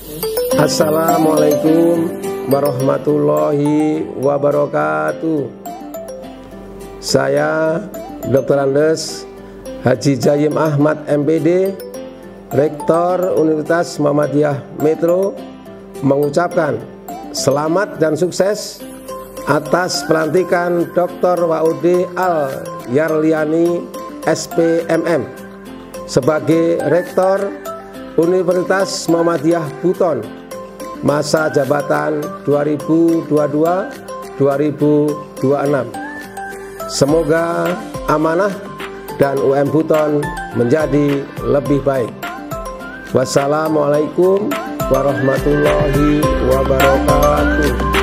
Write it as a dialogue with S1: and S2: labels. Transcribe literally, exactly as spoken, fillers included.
S1: Assalamualaikum warahmatullahi wabarakatuh. Saya Doktor Andes Haji Jayim Ahmad M Pd, Rektor Universitas Muhammadiyah Metro, mengucapkan selamat dan sukses atas pelantikan Doktor Waude Al Yarliani S P M M sebagai Rektor Universitas Muhammadiyah Buton masa jabatan dua ribu dua puluh dua sampai dua ribu dua puluh enam. Semoga amanah dan U M Buton menjadi lebih baik. Wassalamualaikum warahmatullahi wabarakatuh.